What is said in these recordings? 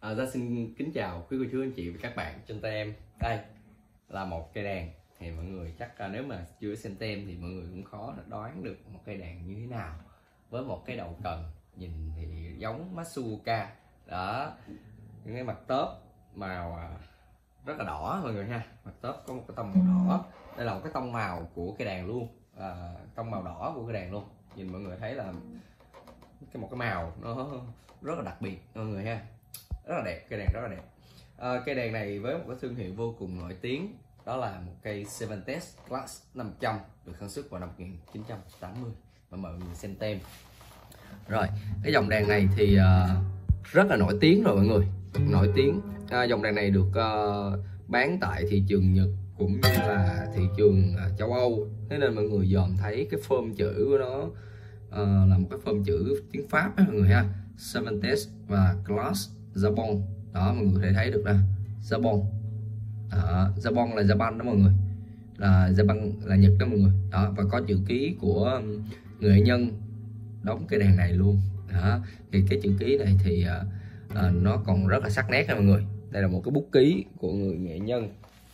Gia xin kính chào quý cô chú anh chị và các bạn. Trên tay em đây là một cây đàn. Thì mọi người chắc nếu mà chưa xem tem thì mọi người cũng khó đoán được một cây đàn như thế nào, với một cái đầu cần nhìn thì giống Matsuoka đó, những cái mặt tớp màu rất là đỏ mọi người ha. Mặt tớp có một cái tông màu đỏ, đây là một cái tông màu của cây đàn luôn, tông màu đỏ của cây đàn luôn. Nhìn mọi người thấy là một cái màu nó rất là đặc biệt mọi người ha, rất là đẹp, cây đàn rất là đẹp. Cây đàn này với một cái thương hiệu vô cùng nổi tiếng, đó là một cây Seventex Class 500 được sản xuất vào năm 1980 và mọi người xem tem. Rồi cái dòng đàn này thì rất là nổi tiếng rồi mọi người, nổi tiếng. Dòng đàn này được bán tại thị trường Nhật cũng như là thị trường châu Âu, thế nên mọi người dòm thấy cái phông chữ của nó là một cái phông chữ tiếng Pháp đó, mọi người ha. Seventex và Class Japon đó, mọi người có thể thấy được là Japon. Japon là Japan đó mọi người, là Japan là Nhật đó mọi người đó, và có chữ ký của nghệ nhân đóng cái đàn này luôn đó. Thì cái chữ ký này thì nó còn rất là sắc nét nha mọi người. Đây là một cái bút ký của người nghệ nhân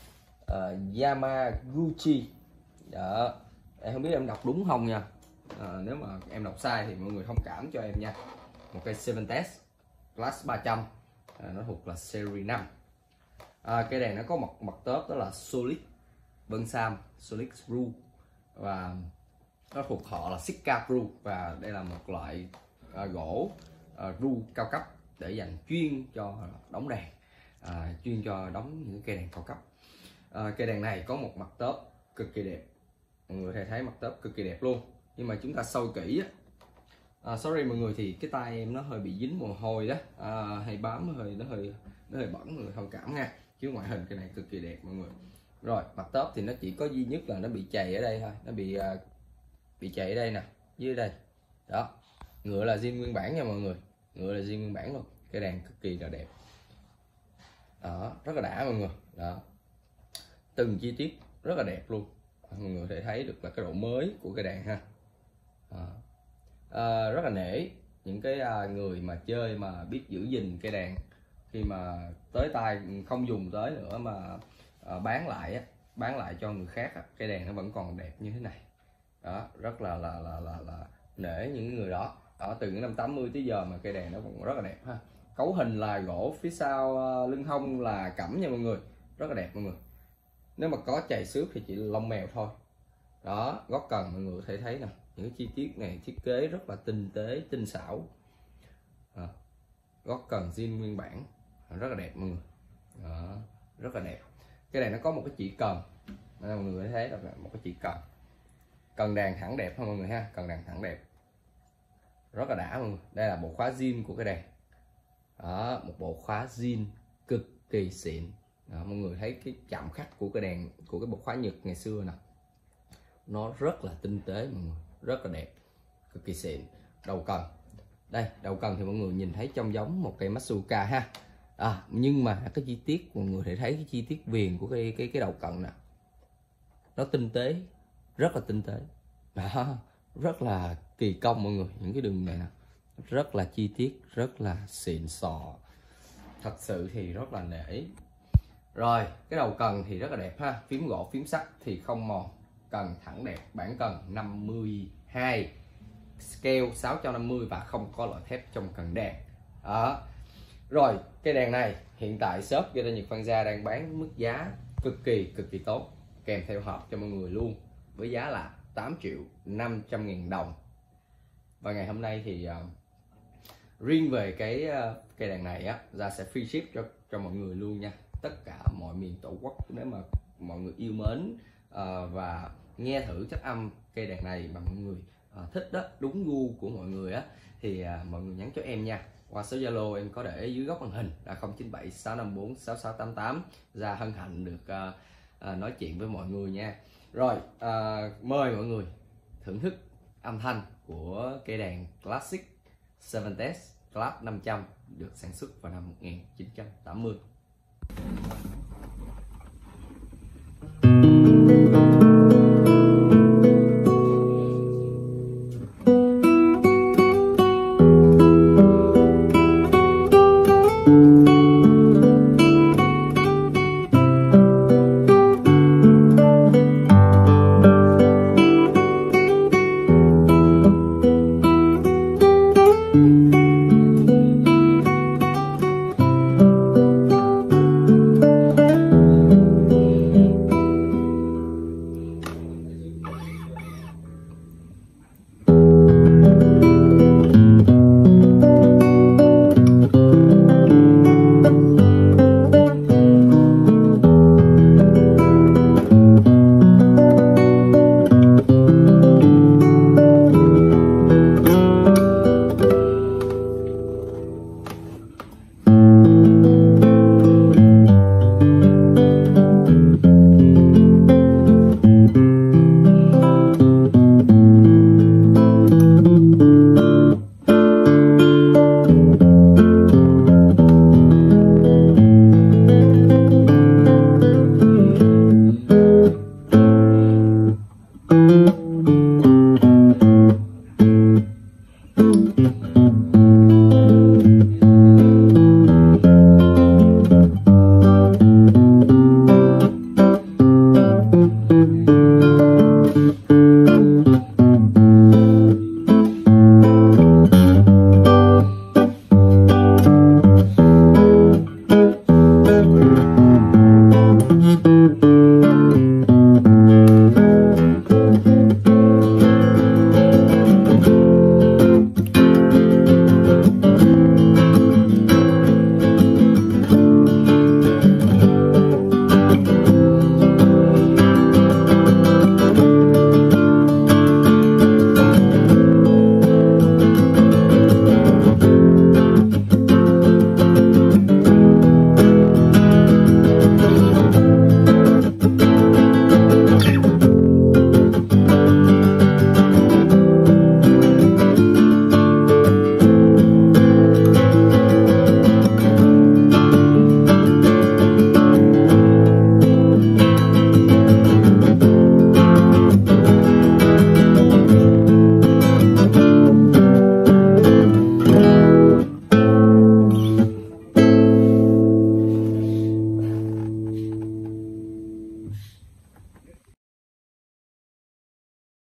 Yamaguchi đó. Em không biết em đọc đúng không nha, nếu mà em đọc sai thì mọi người thông cảm cho em nha. Một cây Seventex Class 300, nó thuộc là series 5. Cây đàn nó có một mặt tớp đó là Solid Bensam Solid Screw, và nó thuộc họ là Sika Screw, và đây là một loại gỗ screw cao cấp để dành chuyên cho đóng đàn, chuyên cho đóng những cây đàn cao cấp. Cây đàn này có một mặt tớp cực kỳ đẹp, mọi người có thể thấy mặt tớp cực kỳ đẹp luôn. Nhưng mà chúng ta soi kỹ sorry mọi người, thì cái tay em nó hơi bị dính mồ hôi đó, hay bám nó hơi bẩn, mọi người thông cảm nha, chứ ngoại hình cái này cực kỳ đẹp mọi người. Rồi mặt tớp thì nó chỉ có duy nhất là nó bị chày ở đây thôi, nó bị chày ở đây nè, dưới đây đó. Ngựa là zin nguyên bản nha mọi người, ngựa là zin nguyên bản luôn. Cái đàn cực kỳ là đẹp đó, rất là đã mọi người đó, từng chi tiết rất là đẹp luôn. Mọi người có thể thấy được là cái độ mới của cái đàn ha. Rất là nể những cái người mà chơi mà biết giữ gìn cây đàn, khi mà tới tay không dùng tới nữa mà bán lại cho người khác, cây đàn nó vẫn còn đẹp như thế này đó. Rất là nể những người đó. Từ những năm 80 tới giờ mà cây đàn nó còn rất là đẹp ha. Cấu hình là gỗ, phía sau lưng hông là cẩm nha mọi người, rất là đẹp mọi người. Nếu mà có chày xước thì chỉ là lông mèo thôi đó. Gót cần mọi người có thể thấy nè, những cái chi tiết này thiết kế rất là tinh tế, tinh xảo. Gót cần zin nguyên bản rất là đẹp mọi người đó, rất là đẹp. Cái này nó có một cái chỉ cần, mọi người thấy là một cái chỉ cần đàn thẳng đẹp ha mọi người ha. Cần đàn thẳng đẹp rất là đã mọi người. Đây là bộ khóa zin của cái đàn đó, một bộ khóa zin cực kỳ xịn đó. Mọi người thấy cái chạm khắc của cái đàn, của cái bộ khóa Nhật ngày xưa nè, nó rất là tinh tế mọi người, rất là đẹp, cực kỳ xịn. Đầu cần đây, đầu cần thì mọi người nhìn thấy trông giống một cây Matsuoka ha. Nhưng mà cái chi tiết mọi người thể thấy cái chi tiết viền của cái đầu cần nè, nó tinh tế, rất là tinh tế đó, rất là kỳ công mọi người. Những cái đường này nè rất là chi tiết, rất là xịn sò, thật sự thì rất là nể. Rồi cái đầu cần thì rất là đẹp ha, phím gỗ phím sắt thì không mòn, cần thẳng đẹp, bản cần 52, scale 650 và không có loại thép trong cần đàn đó. Rồi cái đàn này hiện tại shop Guitar Nhật Phan Gia đang bán mức giá cực kỳ tốt, kèm theo hộp cho mọi người luôn, với giá là 8.500.000 đồng. Và ngày hôm nay thì riêng về cái cây đàn này Gia sẽ free ship cho mọi người luôn nha, tất cả mọi miền tổ quốc. Nếu mà mọi người yêu mến và nghe thử chất âm cây đàn này mà mọi người thích đó, đúng gu của mọi người thì mọi người nhắn cho em nha, qua số Zalo em có để dưới góc màn hình là 097 654 6688. Gia hân hạnh được nói chuyện với mọi người nha. Rồi mời mọi người thưởng thức âm thanh của cây đàn Classic Seventex Class 500 được sản xuất vào năm 1980.